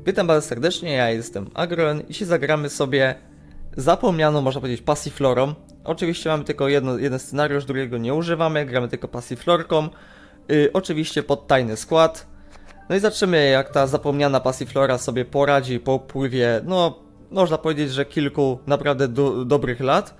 Witam bardzo serdecznie, ja jestem Agron i dzisiaj zagramy sobie zapomnianą, można powiedzieć, passiflorą. Oczywiście mamy tylko jeden scenariusz, drugiego nie używamy, gramy tylko passiflorką. Oczywiście pod tajny skład. No i zobaczymy, jak ta zapomniana passiflora sobie poradzi po upływie, no można powiedzieć, że kilku naprawdę dobrych lat.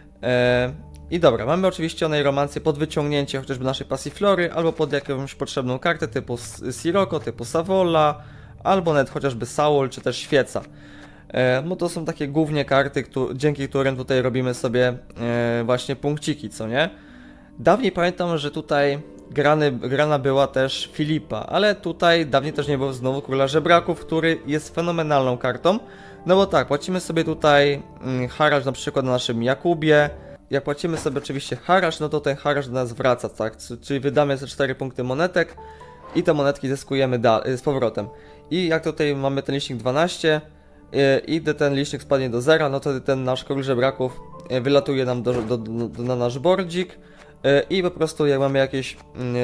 I dobra, mamy oczywiście onej romancję pod wyciągnięcie chociażby naszej passiflory, albo pod jakąś potrzebną kartę typu Sirocco, typu Savola, albo nawet chociażby Saul, czy też Świeca. No to są takie głównie karty, dzięki którym tutaj robimy sobie właśnie punkciki, co nie? Dawniej pamiętam, że tutaj grana była też Filipa, ale tutaj dawniej też nie było znowu Króla Żebraków, który jest fenomenalną kartą. No bo tak, płacimy sobie tutaj haracz na przykład na naszym Jakubie. Jak płacimy sobie oczywiście haracz, no to ten haracz do nas wraca, tak? Czyli wydamy ze 4 punkty monetek i te monetki zyskujemy z powrotem. I jak tutaj mamy ten licznik 12 i gdy ten licznik spadnie do 0, no to ten nasz Król Żebraków wylatuje nam na nasz bordzik i po prostu jak mamy jakieś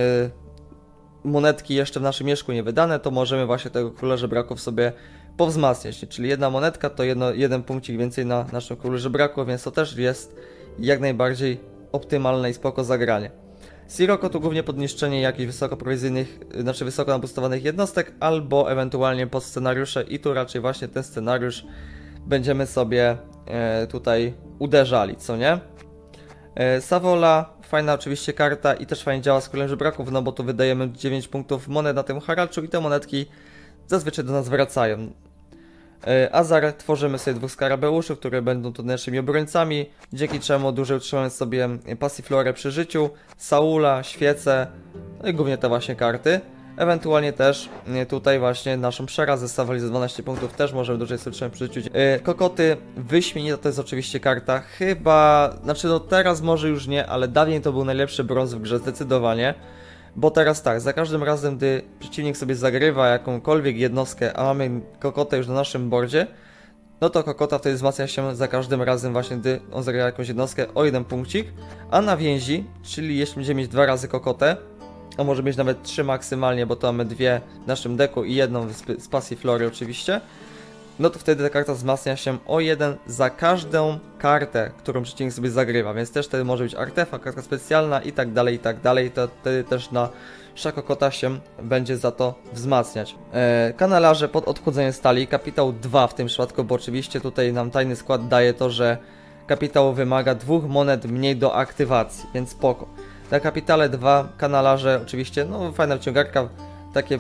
monetki jeszcze w naszym mieszku niewydane, to możemy właśnie tego Króla Żebraków sobie powzmacniać. Czyli jedna monetka to jeden punkcik więcej na naszym Królu Żebraków, więc to też jest jak najbardziej optymalne i spoko zagranie. Sirocco to głównie podniszczenie jakichś wysokoprowizyjnych, znaczy wysoko nabustowanych jednostek, albo ewentualnie pod scenariusze i tu raczej właśnie ten scenariusz będziemy sobie tutaj uderzali, co nie? Savola, fajna oczywiście karta i też fajnie działa z Królem Żebraków, no bo tu wydajemy 9 punktów monet na tym haraczu i te monetki zazwyczaj do nas wracają. Azar, tworzymy sobie 2 skarabeuszy, które będą tu naszymi obrońcami, dzięki czemu dłużej utrzymamy sobie passiflorę przy życiu, Saula, Świecę, no i głównie te właśnie karty. Ewentualnie też tutaj właśnie naszą przerazę z Savoli za 12 punktów też możemy dłużej sobie utrzymać przy życiu. Kokoty, wyśmienita to jest oczywiście karta, chyba, znaczy no teraz może już nie, ale dawniej to był najlepszy brąz w grze zdecydowanie. Bo teraz tak, za każdym razem, gdy przeciwnik sobie zagrywa jakąkolwiek jednostkę, a mamy kokotę już na naszym boardzie, no to kokota wtedy wzmacnia się za każdym razem właśnie, gdy on zagra jakąś jednostkę o 1 punkcik, a na więzi, czyli jeśli będziemy mieć 2 razy kokotę, a może mieć nawet 3 maksymalnie, bo to mamy 2 w naszym deku i jedną z passiflory oczywiście, no to wtedy ta karta wzmacnia się o 1 za każdą kartę, którą przeciwnik sobie zagrywa, więc też wtedy może być artefakt, karta specjalna i tak dalej, to wtedy też nasza kokota się będzie za to wzmacniać. Kanalarze pod odchudzenie stali, kapitał 2 w tym przypadku, bo oczywiście tutaj nam tajny skład daje to, że kapitał wymaga 2 monet mniej do aktywacji, więc spoko. Na kapitale 2 kanalarze oczywiście, no fajna wciągarka, takie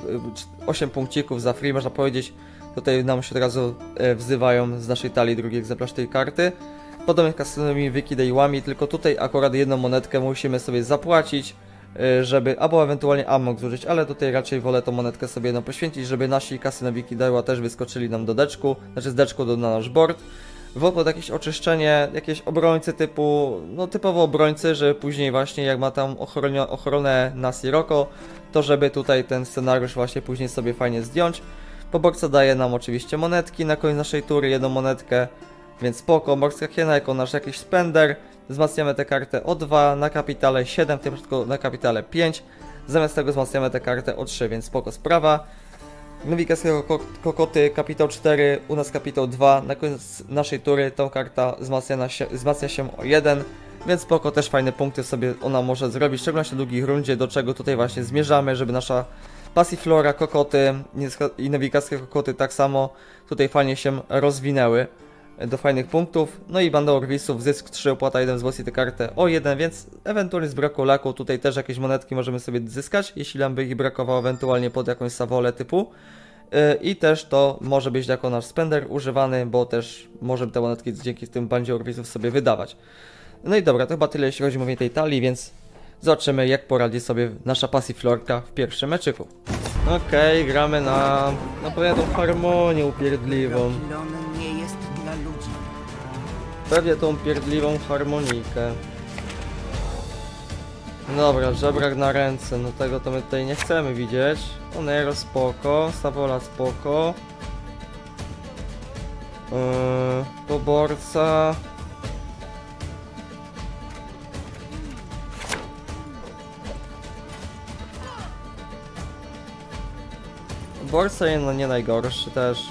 8 punkcików za free można powiedzieć. Tutaj nam się od razu wzywają z naszej talii drugi egzemplarz tej karty. Podobnie kasynowymi wykidejłami, tylko tutaj akurat jedną monetkę musimy sobie zapłacić, żeby, albo ewentualnie amok zużyć, ale tutaj raczej wolę tą monetkę sobie poświęcić, żeby nasi kasynowi wykidejła też wyskoczyli nam do deczku, znaczy z deczku na nasz board. Pod jakieś oczyszczenie, jakieś obrońcy typu, no typowo obrońcy, żeby później właśnie jak ma tam ochronę na Sirocco, to żeby tutaj ten scenariusz właśnie później sobie fajnie zdjąć. Poborca daje nam oczywiście monetki na koniec naszej tury, jedną monetkę, więc spoko. Morska hiena jako nasz jakiś spender. Wzmacniamy tę kartę o 2, na kapitale 7, w tym przypadku na kapitale 5. Zamiast tego wzmacniamy tę kartę o 3, więc spoko sprawa. Nowikarskie kokoty, kapitał 4, u nas kapitał 2. Na koniec naszej tury tą karta wzmacnia się o 1, więc spoko, też fajne punkty sobie ona może zrobić, w szczególności w długich rundzie, do czego tutaj właśnie zmierzamy, żeby nasza passiflora, kokoty i nowikarskie kokoty tak samo tutaj fajnie się rozwinęły do fajnych punktów. No i banda orwisów, zysk 3, opłata 1, wzmocni tę kartę o 1, więc ewentualnie z braku laku tutaj też jakieś monetki możemy sobie zyskać, jeśli nam by ich brakowało ewentualnie pod jakąś Savolę typu. I też to może być jako nasz spender używany, bo też możemy te monetki dzięki tym bandzie orwisów sobie wydawać. No i dobra, to chyba tyle jeśli chodzi o mówienie tej talii, więc zobaczymy jak poradzi sobie nasza passiflorka w pierwszym meczyku. Okej, gramy na pewnie tą harmonię upierdliwą. Nie jest dla ludzi. Pewnie tą pierdliwą harmonikę. Dobra, żebrak na ręce, no tego to my tutaj nie chcemy widzieć. Onero spoko, Savola spoko. Poborca. Borsa nie najgorszy też.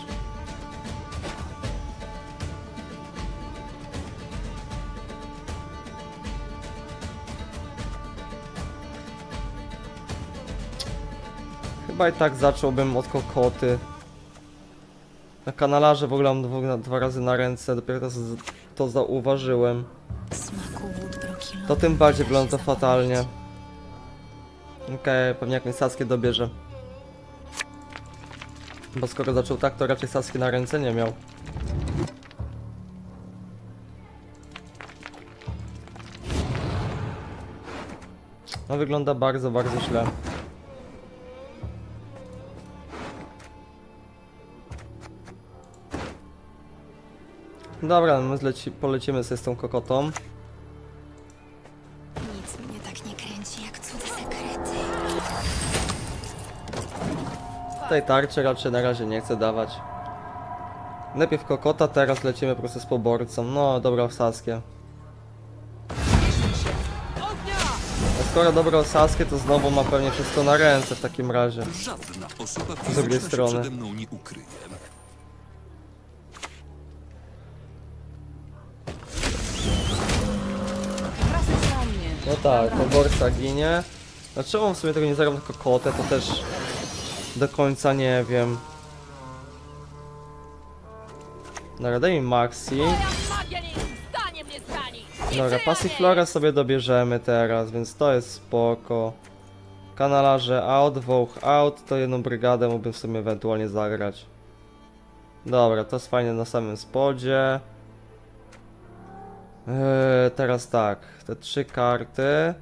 Chyba i tak zacząłbym od kokoty. Na kanalarze w ogóle mam dwa razy na ręce, dopiero to zauważyłem. To tym bardziej wygląda to fatalnie. Okej, pewnie jakąś Saskię dobierze. Bo skoro zaczął tak, to raczej Saski na ręce nie miał. No wygląda bardzo, bardzo źle. Dobra, my polecimy sobie z tą kokotą. Nic mnie tak nie kręci jak cudze sekrety. Tej tarczy raczej na razie nie chcę dawać. Najpierw kokota, teraz lecimy po prostu z poborcą. No, dobra w Saskię. A skoro dobro Saskię, to znowu ma pewnie wszystko na ręce w takim razie. Żadna osoba Z drugiej fizyczna się strony. przede mną nie ukryje. No tak, poborca ginie. Dlaczego on w sumie tego nie zagrał na kokotę, to też do końca nie wiem. Dobra, daj mi Maxi. Dobra, Passiflora sobie dobierzemy teraz, więc to jest spoko. Kanalarze out, Wołch out, to jedną brygadę mógłbym sobie ewentualnie zagrać. Dobra, to jest fajnie na samym spodzie. Teraz tak, te 3 karty.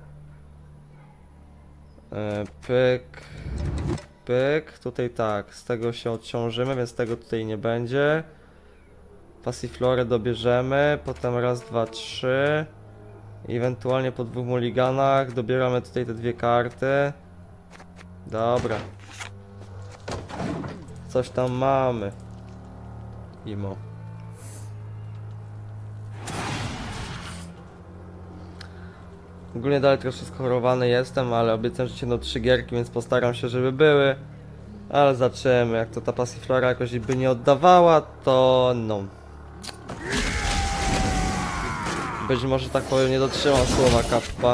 Pyk. Pyk, tutaj tak, z tego się odciążymy, więc tego tutaj nie będzie. Passiflorę dobierzemy, potem raz, dwa, trzy. Ewentualnie po 2 mulliganach dobieramy tutaj te 2 karty. Dobra. Coś tam mamy. Imo. Ogólnie dalej troszkę schorowany jestem, ale obiecałem, że cię 3 gierki, więc postaram się, żeby były. Ale zobaczymy, jak to ta Passiflora jakoś by nie oddawała, to no. Być może tak powiem, nie dotrzymam słowa kappa.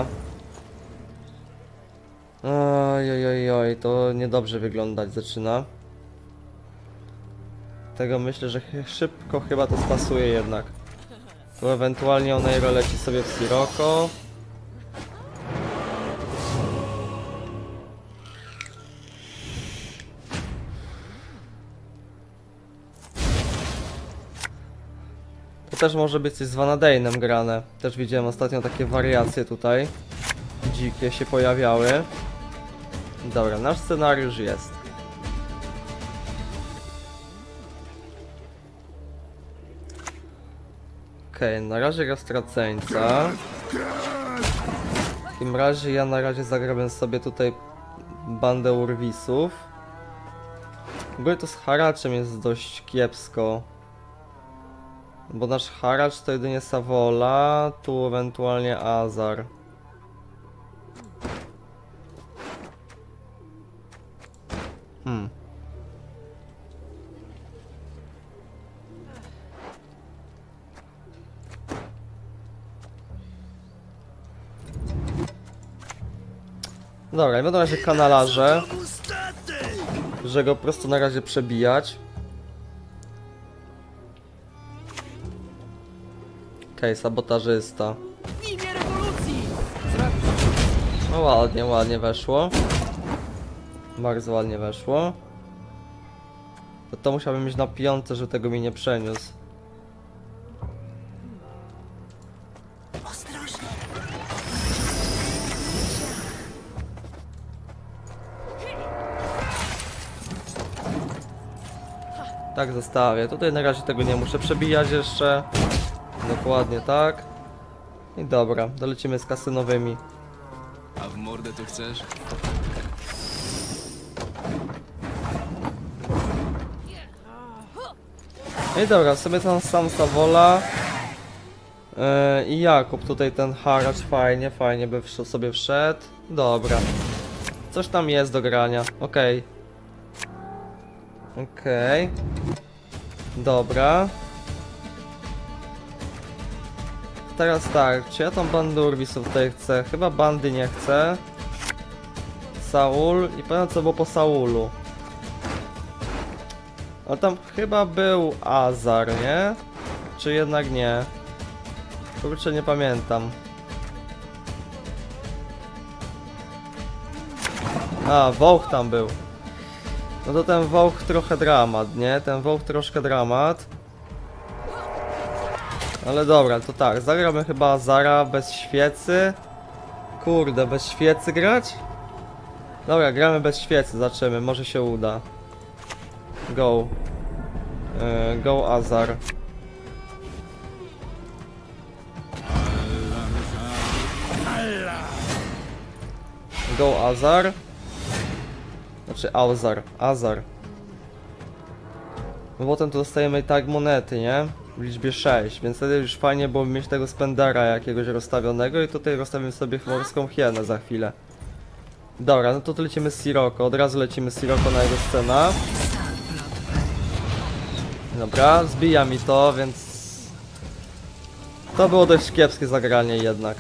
Oj, to niedobrze wyglądać zaczyna. Tego myślę, że szybko chyba to spasuje jednak. Tu ewentualnie Oneiro leci sobie w Sirocco. To też może być coś z Vanadeinem grane. Też widziałem ostatnio takie wariacje tutaj. Dzikie się pojawiały. Dobra, nasz scenariusz jest. Okej, na razie gra straceńca. W takim razie ja na razie zagrałem sobie tutaj bandę urwisów. W ogóle to z haraczem jest dość kiepsko. Bo nasz haracz to jedynie Savola, tu ewentualnie Azar. Dobra, będą na razie kanalarze, że go po prostu na razie przebijać. Okej, sabotażysta. No ładnie, ładnie weszło. Bardzo ładnie weszło. To musiałbym mieć na piątce, że tego mi nie przeniósł. Tak zostawię. Tutaj na razie tego nie muszę przebijać jeszcze. Dokładnie tak. I dobra, dolecimy z kasynowymi. A w mordę to chcesz? I dobra, sobie tam sam Savola. I Jakub tutaj ten haracz fajnie by sobie wszedł. Dobra. Coś tam jest do grania, okej. Okej. Dobra. Teraz tak, czy ja tą bandę Urwisów tutaj chcę? Chyba bandy nie chcę. Saul i pamiętam co było po Saulu. A tam chyba był Azar, nie? Czy jednak nie? Kurczę, nie pamiętam. A, Wołch tam był. No to ten Wołch trochę dramat, nie? Ten Wołch troszkę dramat. Ale dobra, to tak, zagramy chyba Azara bez świecy. Kurde, bez świecy grać? Dobra, gramy bez świecy, zobaczymy, może się uda. Go. Go Azar. Go Azar. Znaczy Azar. Azar. No potem tu dostajemy i tak monety, nie? W liczbie 6, więc wtedy już fajnie było mieć tego spendera jakiegoś rozstawionego i tutaj rozstawimy sobie morską hienę za chwilę. Dobra, no to tu lecimy z Sirocco, od razu lecimy z Sirocco na jego scenę. Dobra, zbija mi to, więc... To było dość kiepskie zagranie jednak.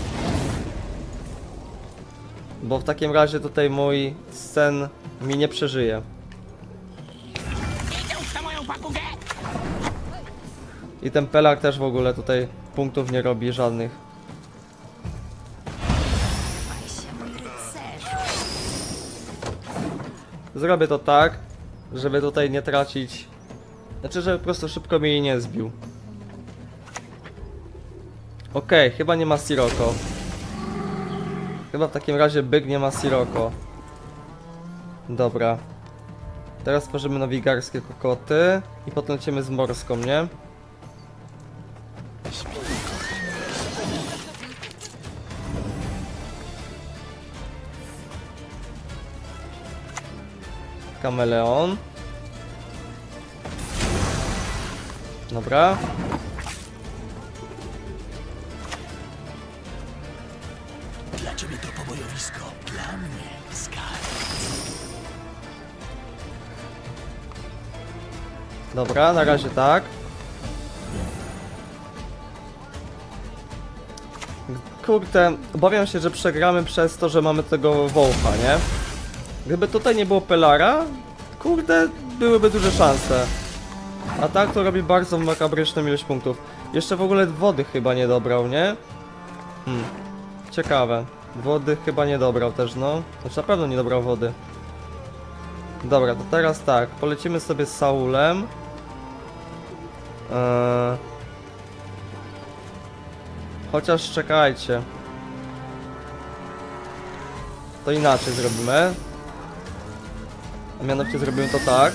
Bo w takim razie tutaj mój scen mi nie przeżyje. I ten Pelar też w ogóle tutaj punktów nie robi żadnych. Zrobię to tak, żeby tutaj nie tracić... Znaczy, żeby po prostu szybko mnie jej nie zbił. Okej, chyba nie ma Sirocco. Chyba w takim razie byk nie ma Sirocco. Dobra. Teraz tworzymy nowigarskie kokoty i potem lecimy z morską, nie? Kameleon. Dobra. Dla ciebie to pobojowisko, dla mnie skarb. Dobra, na razie tak. Kurde, obawiam się, że przegramy przez to, że mamy tego Wołcha, nie? Gdyby tutaj nie było Pelara, kurde, byłyby duże szanse. A tak to robi bardzo makabryczną ilość punktów. Jeszcze w ogóle wody chyba nie dobrał, nie? Ciekawe. Wody chyba nie dobrał też, no. Znaczy na pewno nie dobrał wody. Dobra, to teraz tak. Polecimy sobie z Saulem. Chociaż czekajcie. To inaczej zrobimy. A mianowicie zrobimy to tak.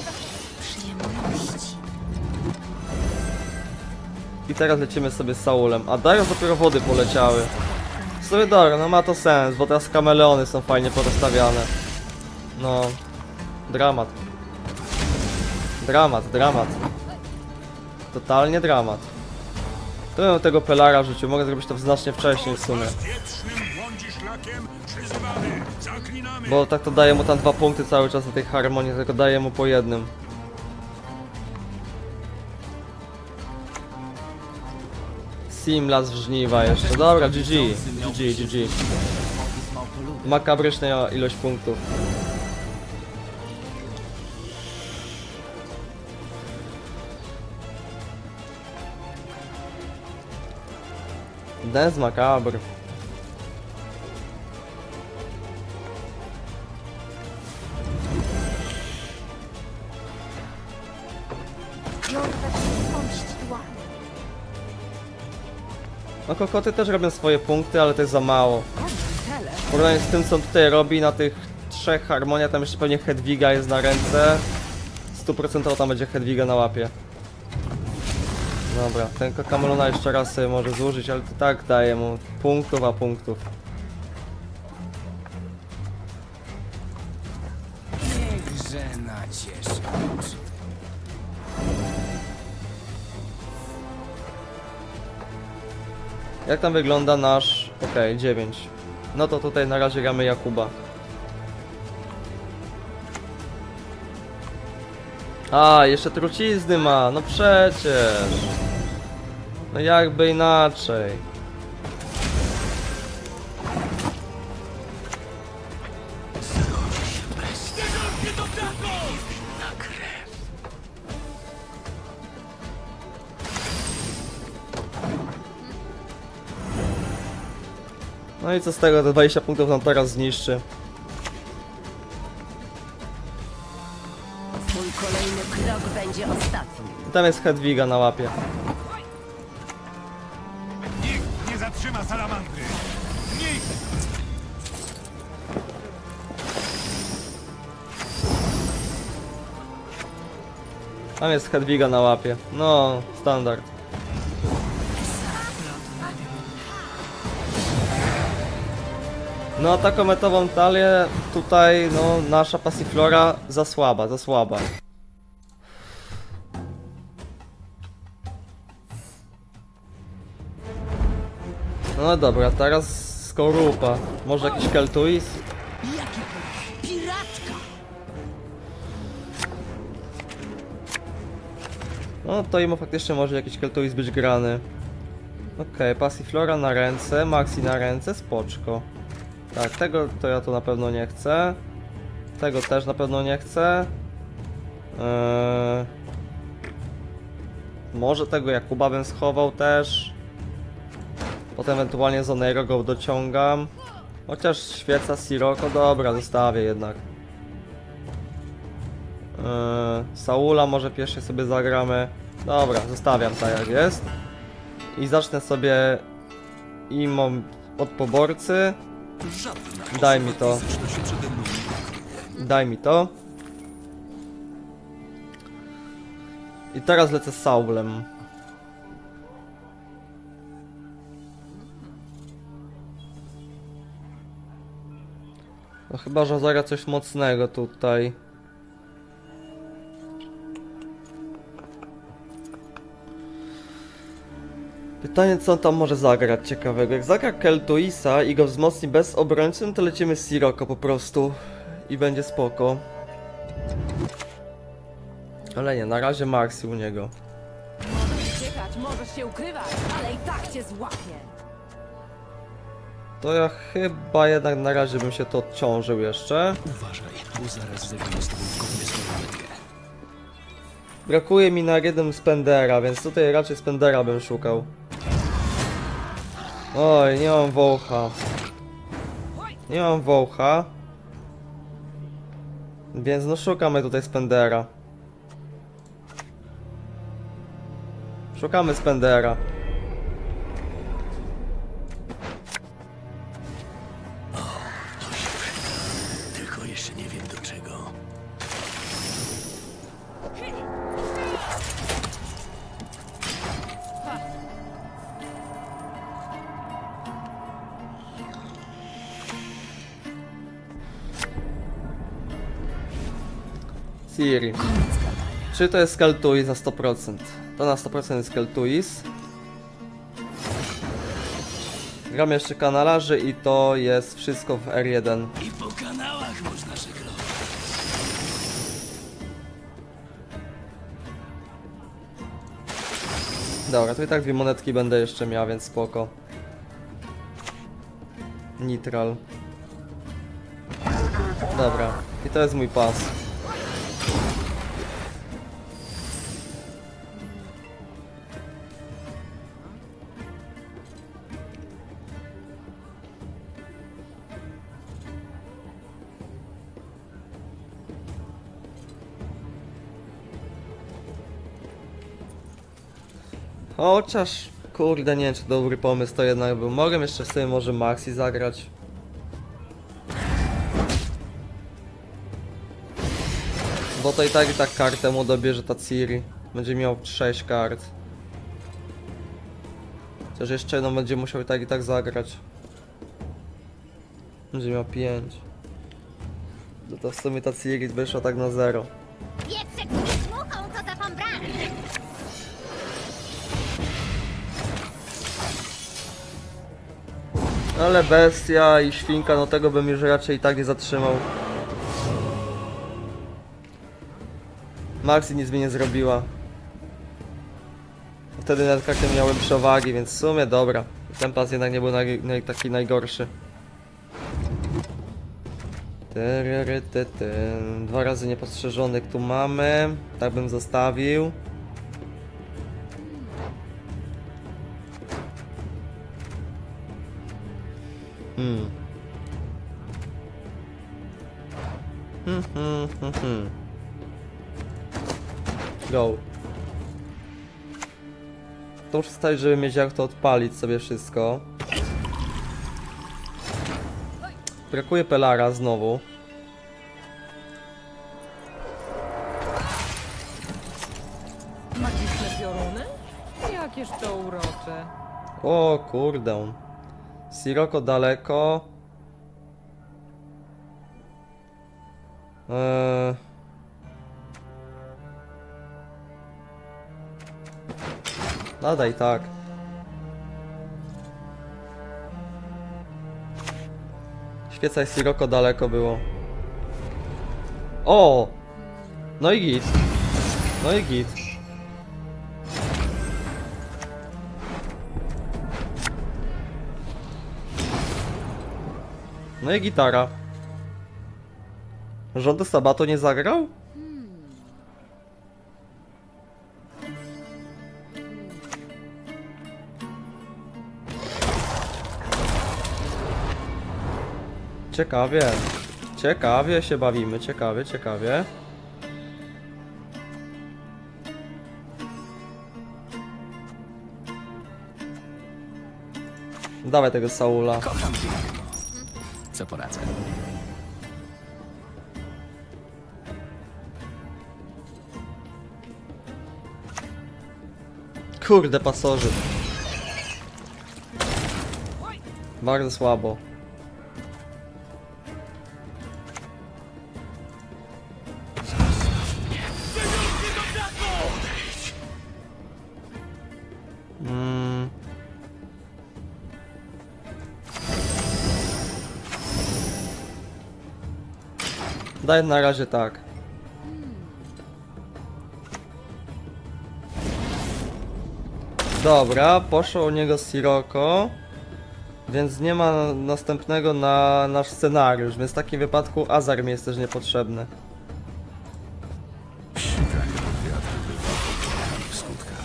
I teraz lecimy sobie z Saulem. A Darius dopiero wody poleciały. W sumie dobra, no ma to sens, bo teraz kameleony są fajnie porozstawiane. No. Dramat. Dramat, dramat. Totalnie dramat. To bym tego Pelara rzucił, mogę zrobić to znacznie wcześniej w sumie. Bo tak to daje mu tam 2 punkty cały czas do tej harmonii, tylko daje mu po jednym. Simlas w żniwa jeszcze. Dobra, GG. GG. Makabryczna ilość punktów. Dance Macabre. No kokoty też robią swoje punkty, ale to jest za mało. W porównaniu z tym co on tutaj robi na tych 3 harmonia, tam jeszcze pewnie Hedwiga jest na ręce. 100% tam będzie Hedwiga na łapie. Dobra, ten Kamelona jeszcze raz sobie może zużyć, ale to tak daje mu punktów a punktów. Niechże nacieszy oczy. Jak tam wygląda nasz... Okej, 9. No to tutaj na razie gramy Jakuba. A, jeszcze trucizny ma, no przecież. No jakby inaczej. No i co z tego, te 20 punktów nam teraz zniszczy. Twój kolejny krok będzie ostatni. I tam jest Hedwiga na łapie. Nikt nie zatrzyma salamandry! Nikt! Tam jest Hedwiga na łapie. No, standard. No, taką metową talię tutaj, no, nasza Passiflora za słaba, za słaba. No dobra, teraz skorupa. Może jakiś Keltuis? Jaki piratka! No to im faktycznie może jakiś Keltuis być grany. Okej, Passiflora na ręce, Maxi na ręce, spoczko. Tak, tego to ja tu na pewno nie chcę. Tego też na pewno nie chcę. Może tego Jakuba bym schował też. Potem ewentualnie Zonero go dociągam. Chociaż świeca Sirocco, dobra, zostawię jednak. Saula może pierwszy sobie zagramy. Dobra, zostawiam tak jak jest. I zacznę sobie imą od poborcy. Żadna Daj mi osoba to. fizyczna się przede mną nie ukryje. Daj mi to. I teraz lecę z Saulem. No chyba, że zagra coś mocnego tutaj. Pytanie, co on tam może zagrać ciekawego. Jak zagra Keltuisa i go wzmocni bez obrońcy, no to lecimy z Sirocco po prostu. I będzie spoko. Ale nie, na razie Maxi u niego. Możesz uciekać, możesz się ukrywać, ale i tak cię złapie. To ja chyba jednak na razie bym się to odciążył jeszcze. Uważaj, bo zaraz zrobimy z tobą zgodnie swoją metkę. Brakuje mi na jeden Spendera, więc tutaj raczej Spendera bym szukał. Oj, nie mam Wołcha. Nie mam Wołcha. Więc no szukamy tutaj Spendera. Szukamy Spendera. Tylko jeszcze nie wiem do czego. Ciri. Czy to jest Keltuis na 100%? To na 100% jest Keltuis. Gram jeszcze kanalarzy i to jest wszystko w R1. I po kanałach można żeglować. Dobra, to i tak 2 monetki będę jeszcze miał, więc spoko. Nitral. Dobra, i to jest mój pas. Chociaż, kurde, nie wiem czy dobry pomysł to jednak był. Mogę jeszcze sobie może Maxi zagrać. Bo to i tak kartę mu dobierze ta Ciri. Będzie miał 6 kart. Chociaż jeszcze jedną będzie musiał i tak zagrać. Będzie miał 5. No to w sumie ta Ciri wyszła tak na 0. Pietrzek z muchą, to za pan brak. Ale bestia i świnka, no tego bym już raczej i tak nie zatrzymał. Maxi nic mi nie zrobiła. Wtedy nawet karty miały przewagi, więc w sumie dobra. Ten pas jednak nie był taki najgorszy. 2 razy niepostrzeżonych tu mamy. Tak bym zostawił. Go. To muszę stać, żeby mieć jak to odpalić sobie wszystko. Brakuje Pelara znowu. Magiczne pioruny? Jakież to urocze. O kurde. Sirocco daleko. Nadaj tak. Świeca i Sirocco daleko było. O! No i git. No i git. No i gitara. Rządy Sabato nie zagrał? Ciekawie. Ciekawie się bawimy, ciekawie, ciekawie. Dawaj tego Saula. Kocham piękno. Co poradzę? Kurde, pasoży. Bardzo słabo. Daj na razie tak. Dobra, poszło u niego Sirocco, więc nie ma następnego na nasz scenariusz, więc w takim wypadku Azar mi jest też niepotrzebny. W skutkach.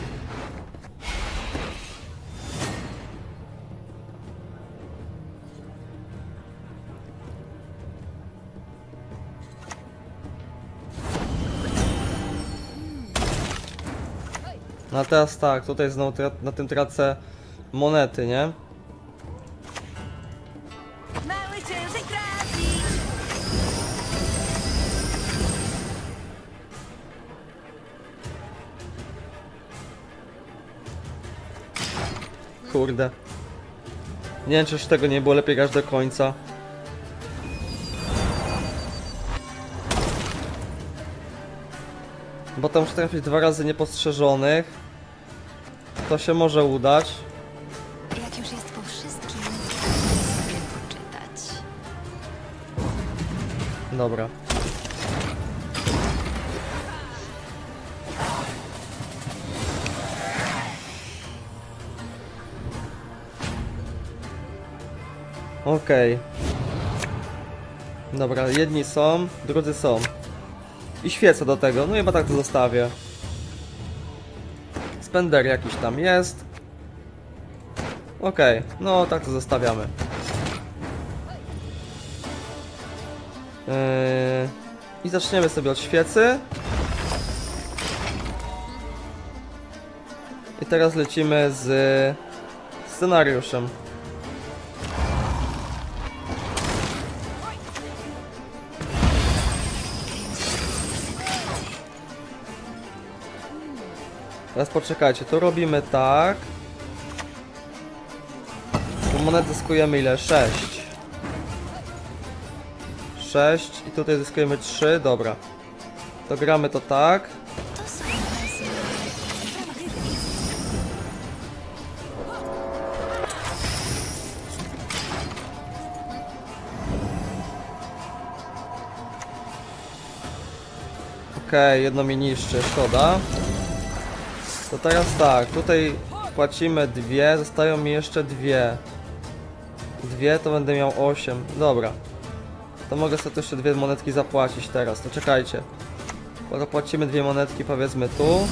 No a teraz tak, tutaj znowu na tym tracę monety, nie? Mały ciężek trafić! Kurde. Nie wiem, czy już tego nie było lepiej grać do końca. Bo tam muszę trafić 2 razy niepostrzeżonych. To się może udać. Jak już jest po wszystkim, sobie poczytać. Dobra. Okej. Dobra, jedni są, drudzy są. I świecę do tego, no chyba tak to zostawię. Spender jakiś tam jest. Okej, no tak to zostawiamy. I zaczniemy sobie od świecy. I teraz lecimy z scenariuszem. Teraz poczekajcie, to robimy tak. Tu monet zyskujemy ile? 6. 6 i tutaj zyskujemy 3, dobra. To gramy to tak. To są wezmę. Okej, jedno mi niszczy, szkoda. To teraz tak, tutaj płacimy 2, zostają mi jeszcze 2. 2 to będę miał 8, dobra. To mogę sobie jeszcze 2 monetki zapłacić teraz, to czekajcie. Płacimy 2 monetki, powiedzmy tu.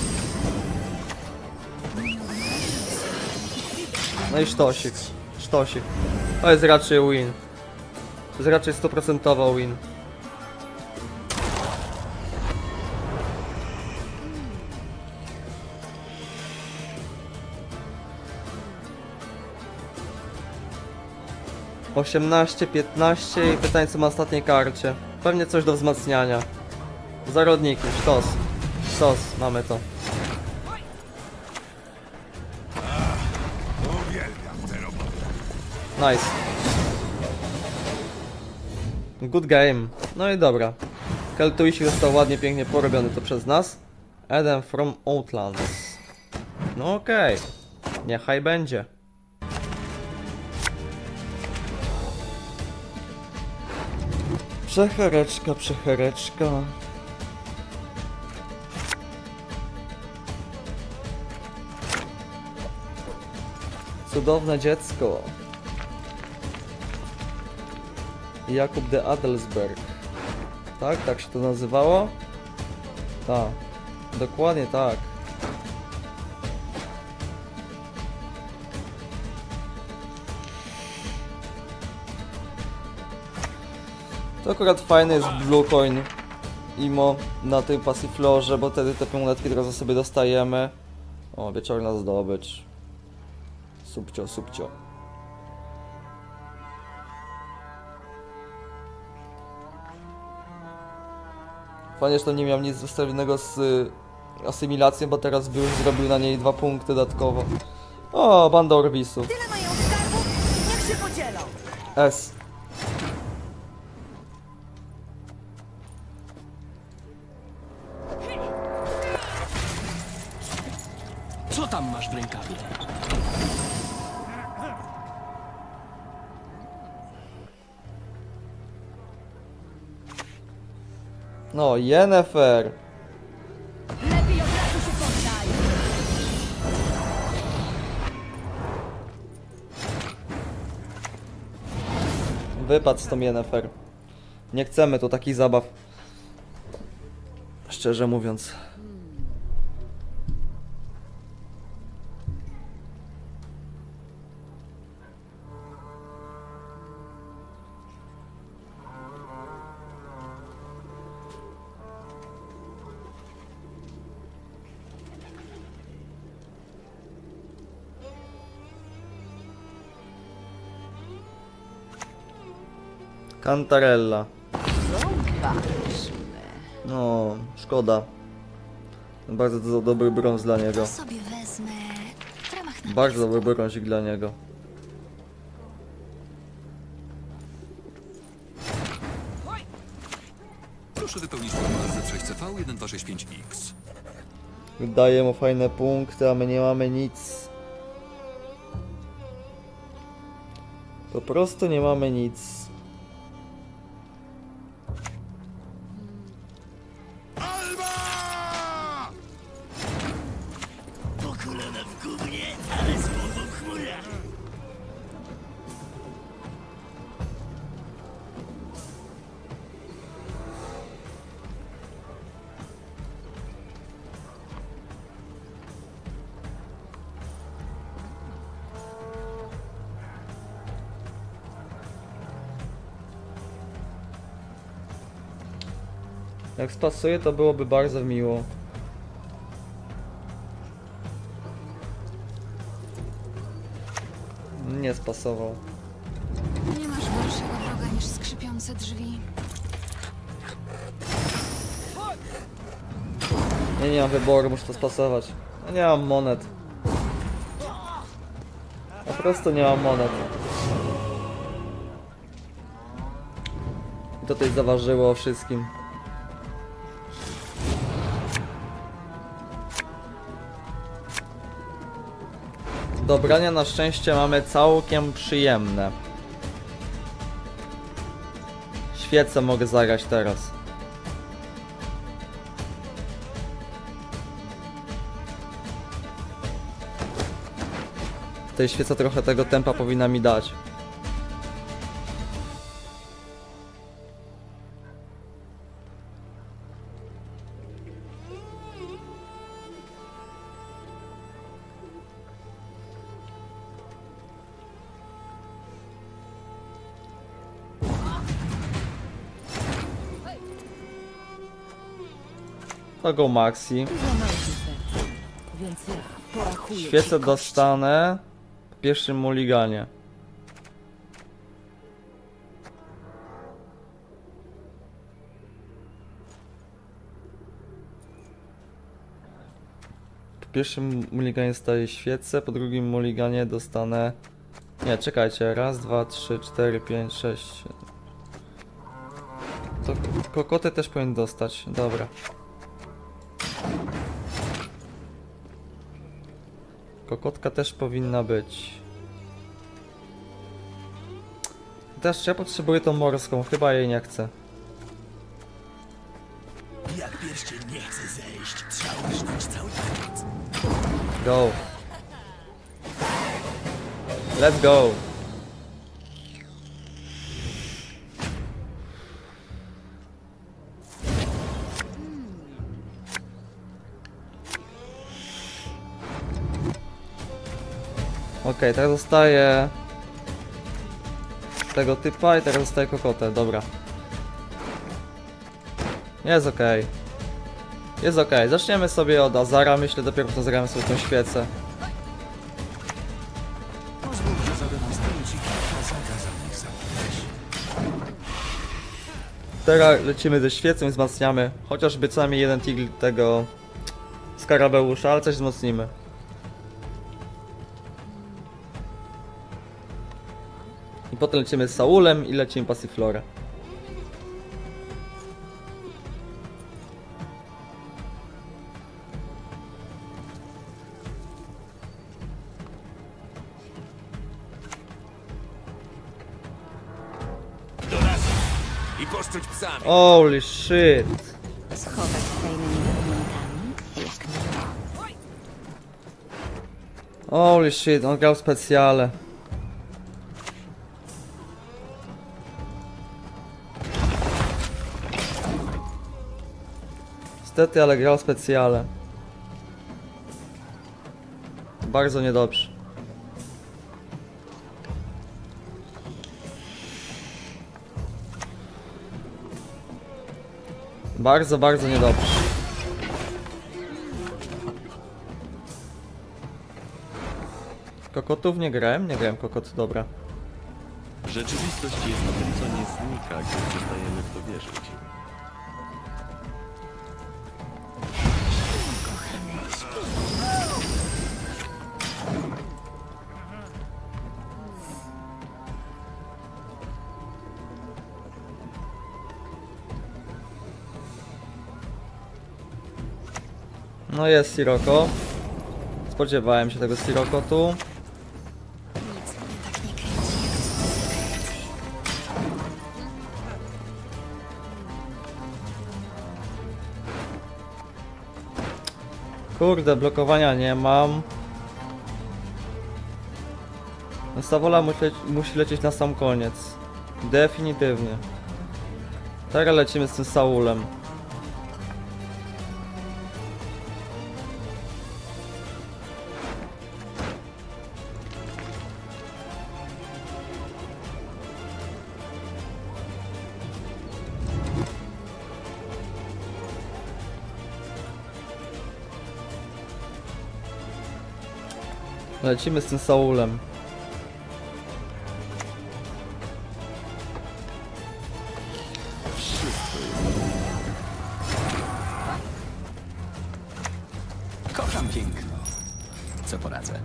No i sztosik. Sztosik. To jest raczej win. To jest raczej 100% win. $18, 15 i pytanie co ma na ostatniej karcie. Pewnie coś do wzmacniania. Zarodniki, sztos. Sztos, mamy to. Uwielbiam tę robotę. Nice. Good game. No i dobra. Keltuisi został ładnie, pięknie porobiony to przez nas. Eden from Outlands. No okej. Niechaj będzie. Przechereczka, przechereczka. Cudowne dziecko. Jakub de Adelsberg. Tak? Tak się to nazywało? Tak. Dokładnie tak. To akurat fajny jest Blue Coin Imo na tej pasiflorze, bo wtedy te monetki teraz sobie dostajemy. O, wieczorna zdobycz. Subcio, subcio. Fajnie, że to nie miał nic wystawionego z asymilacją, bo teraz by już zrobił na niej 2 punkty dodatkowo. O, banda Orbisów. Tyle mają skarbów, niech się podzielą. S. Co tam masz w rękawie? No, Yennefer. Lepiej od razu się poddaj. Wypadł z tą Yennefer. Nie chcemy tu takich zabaw. Szczerze mówiąc. Cantarella. No, szkoda. Bardzo dobry brąz dla niego. To sobie wezmę w ramach na Bardzo dobry brązik dla niego. Proszę wypełnić formularz Z6CV 1265X. Daje mu fajne punkty, a my nie mamy nic. Po prostu nie mamy nic. Pokulona w gównie, ale z głową chmura. Jak spasuje, to byłoby bardzo miło. Nie spasował. Nie masz gorszego wroga niż skrzypiące drzwi. Ja nie mam wyboru, muszę to spasować. Ja nie mam monet. Po prostu nie mam monet. I to tutaj zaważyło o wszystkim. Dobrania na szczęście mamy całkiem przyjemne. Świecę mogę zagrać teraz. Tej świeca trochę tego tempa powinna mi dać. To go Maxi. Złamałeś mi serce. Więc ja porachuję ci Świecę kości. dostanę po pierwszym mulliganie. Po pierwszym mulliganie dostaję świecę, po drugim mulliganie dostanę... Nie, czekajcie. Raz, dwa, trzy, cztery, pięć, sześć... To kokoty też powinien dostać. Dobra. Kokotka też powinna być. Też ja potrzebuję tą morską, chyba jej nie chcę. Jak pierścień nie chce zejść, trzeba użnąć cały taniec. Go. Let's go. Okej, teraz zostaje tego typa i teraz zostaje kokotę, dobra. Jest okej. Jest okej, zaczniemy sobie od Azara, myślę dopiero potem zagramy sobie tą świecę. Pozwól, że zademonstruję ci kilka zakazanych zaklęć. Teraz lecimy ze świecą i wzmacniamy chociażby co najmniej jeden tigl tego skarabeusza, ale coś wzmocnimy. I potem lecimy z Saulem i lecimy Passiflora. Do lasu i poszczuć psami. Holy shit! Schować tajnymi dokumentami? Jak nie. Holy shit, on grał specjale. Niestety, ale grał specjale. Bardzo niedobrze. Bardzo, bardzo niedobrze. Kokotów nie grałem kokot, dobra. Rzeczywistość jest tym, co nie znika, gdy przestajemy w to wierzyć. No jest Sirocco. Spodziewałem się tego Sirocco tu. Nic mnie tak nie kręci jak cudzy. Kurde, blokowania nie mam. No Savola musi lecieć na sam koniec. Definitywnie. Teraz lecimy z tym Saulem. Lecimy z tym Saulem. Kocham piękno. Co poradzę?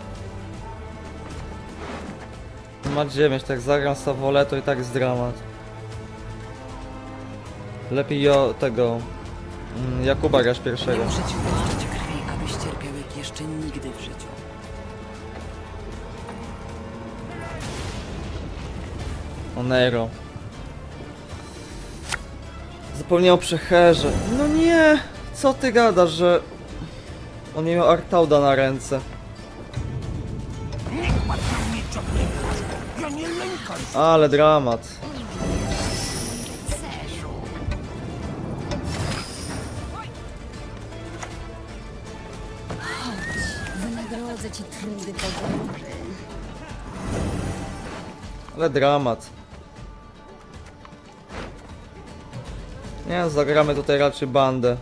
Ma 9, tak zagram Savolę, to i tak jest dramat. Lepiej tego Jakuba grasz pierwszego. W życiu puszczać krwi, abyś cierpiał jak jeszcze nigdy w życiu. Onero. Zapomniał o Przecherze. No nie! Co ty gadasz, że... On nie miał Artauda na ręce. Ale dramat. Serzu. Chodź, wynagrodzę ci trudy podróży. Ale dramat. Nie, zagramy tutaj raczej bandę.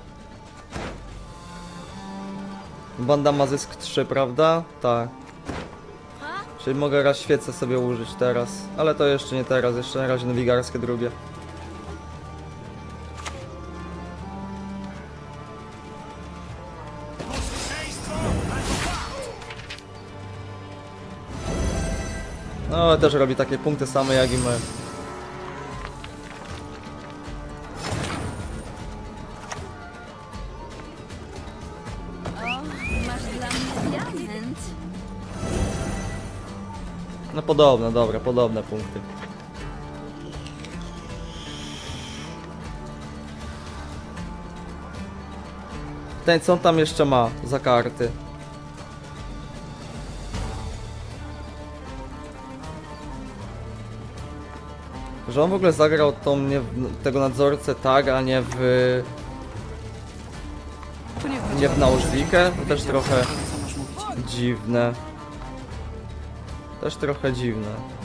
Banda ma zysk 3, prawda? Tak. Czyli mogę raz świecę sobie użyć teraz. Ale to jeszcze nie teraz, jeszcze na razie nowigarskie drugie. No, też robi takie punkty same jak i my. O, masz dla mnie diament. No podobne, dobra, podobne punkty. Ten co on tam jeszcze ma za karty? Że on w ogóle zagrał tą tego nadzorcę tak, a nie w... Nie w nałożnikę? To też trochę dziwne. Też trochę dziwne.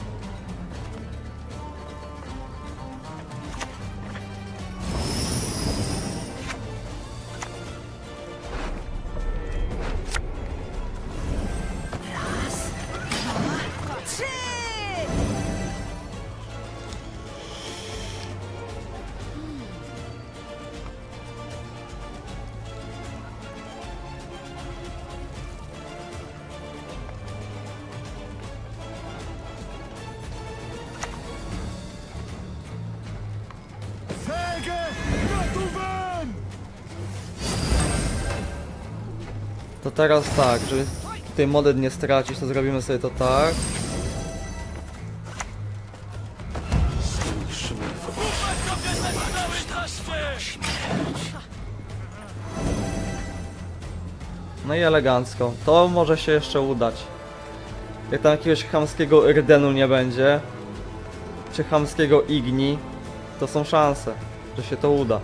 To teraz tak, żeby tutaj modet nie stracić, to zrobimy sobie to tak. No i elegancko. To może się jeszcze udać. Jak tam jakiegoś chamskiego Irdenu nie będzie, czy chamskiego Igni, to są szanse, że się to uda.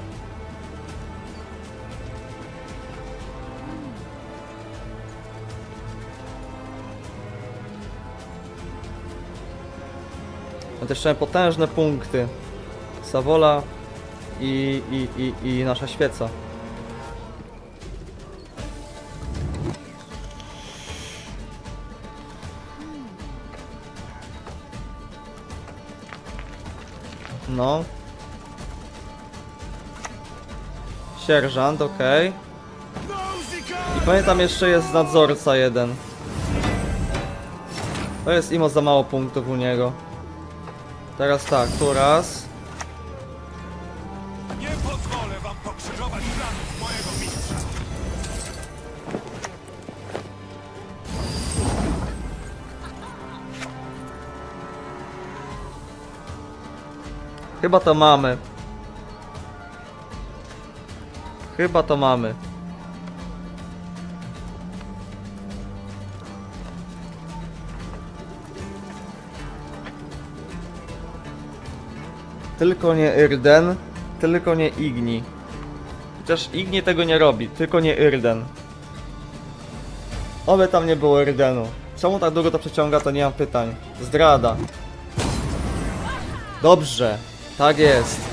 No też jeszcze potężne punkty. Savola i nasza świeca. No. Sierżant, okej. I pamiętam jeszcze jest nadzorca jeden. To jest imo za mało punktów u niego. Teraz tak, tu raz. Nie pozwolę wam pokrzyżować planów mojego mistrza. Chyba to mamy. Chyba to mamy. Tylko nie Irden, tylko nie Igni. Chociaż Igni tego nie robi, tylko nie Irden. Oby tam nie było Irdenu. Czemu tak długo to przeciąga, to nie mam pytań. Zdrada. Dobrze, tak jest.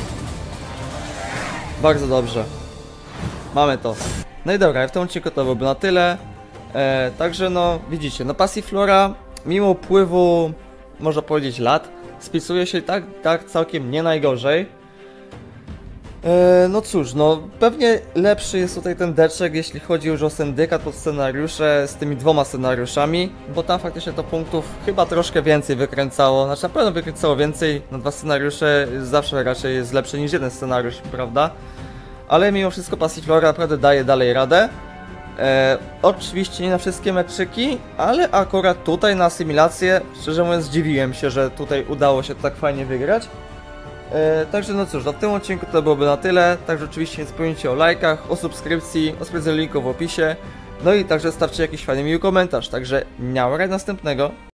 Bardzo dobrze. Mamy to. No i dobra, w tym odcinku to byłoby na tyle. Także no, widzicie, no Passiflora, mimo upływu, można powiedzieć, lat, spisuje się tak całkiem nie najgorzej. No cóż, no pewnie lepszy jest tutaj ten deczek, jeśli chodzi już o syndykat pod scenariusze z tymi 2 scenariuszami, bo tam faktycznie to punktów chyba troszkę więcej wykręcało, znaczy na pewno wykręcało więcej, no 2 scenariusze zawsze raczej jest lepszy niż 1 scenariusz, prawda? Ale mimo wszystko Passiflora naprawdę daje dalej radę. Oczywiście nie na wszystkie meczyki, ale akurat tutaj na asymilację, szczerze mówiąc zdziwiłem się, że tutaj udało się to tak fajnie wygrać. Także no cóż, w tym odcinku to byłoby na tyle, także oczywiście nie zapomnijcie o lajkach, o subskrypcji, o sprawdzeniu linku w opisie, no i także stawcie jakiś fajny miły komentarz, także następnego.